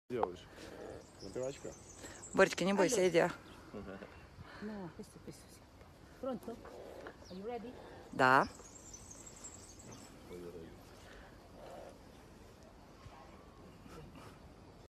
делаешь? Напивачка? Боречка, не бойся, иди. No, questo. Pronto? Are you ready? Да.